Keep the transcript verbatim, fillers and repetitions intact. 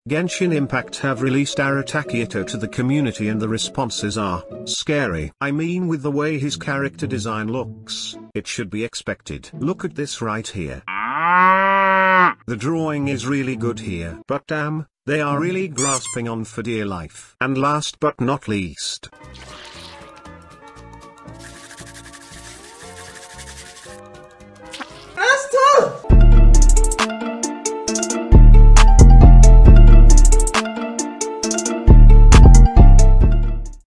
Genshin Impact have released ARATAKI ITTO to the community and the responses are scary. I mean, with the way his character design looks, it should be expected. Look at this right here. The drawing is really good here. But damn, they are really grasping on for dear life. And last but not least,